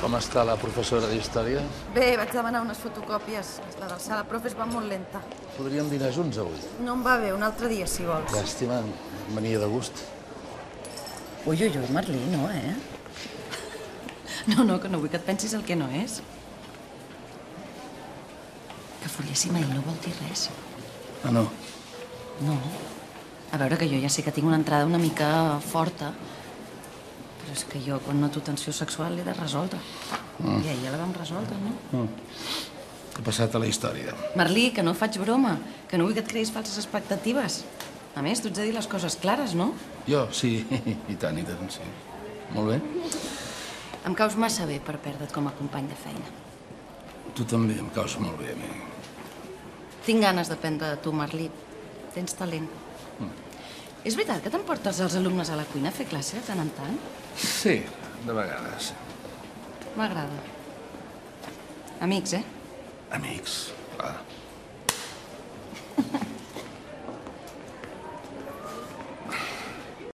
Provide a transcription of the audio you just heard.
Com està la professora d'història? Bé, vaig demanar unes fotocòpies. La del sala profes va molt lenta. Podríem dinar junts avui. No em va bé, un altre dia, si vols. Llàstima, venia de gust. Ui, Merlí, no, eh? No, que no vull que et pensis el que no és. Que folléssim ahir no vol dir res. Ah, no? No. A veure, que jo ja sé que tinc una entrada una mica forta, però és que jo, quan noto tensió sexual, l'he de resoldre. I ahir ja la vam resoldre, no? Què ha passat a la història? Merlí, que no faig broma, que no vull que et creïs falses expectatives. A més, tu ets de dir les coses clares, no? Jo, sí, i tant, sí. Molt bé. Em caus massa bé per perdre't com a company de feina. Tu també em caus molt bé, a mi. Tinc ganes d'aprendre de tu, Merlí. Tens talent. És veritat que t'emportes els alumnes a la cuina a fer classe de tant en tant? Sí, de vegades. M'agrada. Amics, eh? Amics, clar.